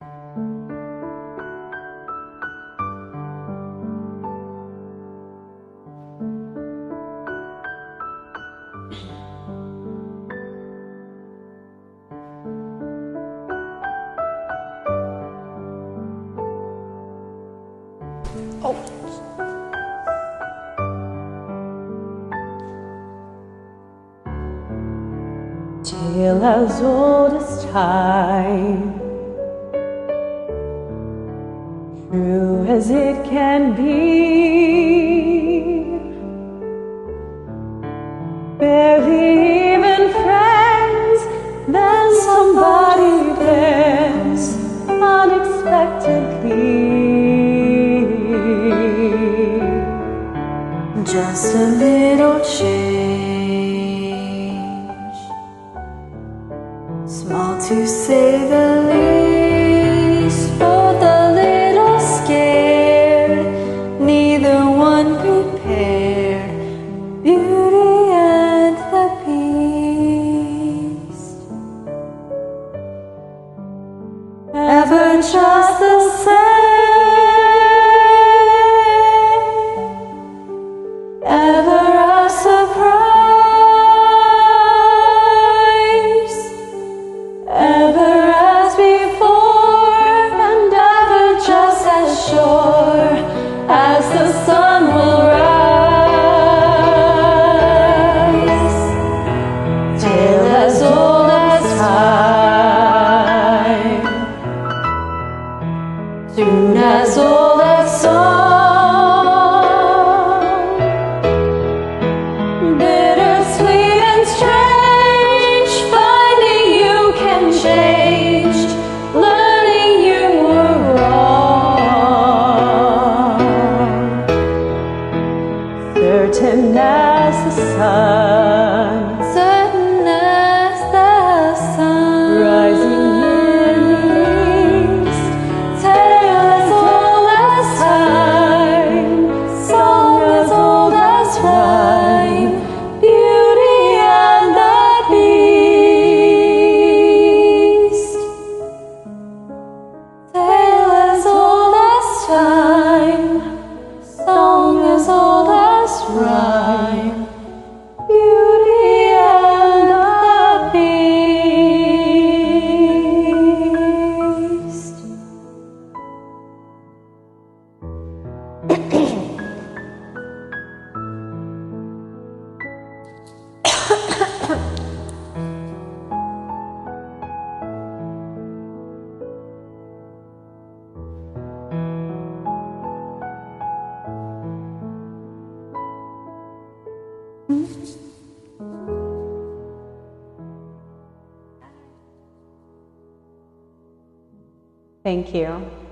Oh. Tale as old as time, true as it can be, barely even friends, then somebody bends unexpectedly. Just a little change, small to say the least, both a little scared, neither one prepared. Beauty and the Beast, ever just the same, ever a surprise, ever as before, and ever just as sure as the sun will rise. Tale as old as time, tune as old as song. Certain as the sun, certain as the sun, rising in the east. Tale as old as time, song as old as rhyme. Beauty and the Beast, tale as old as time, song as old as rhyme. Beauty and the Beast. Thank you.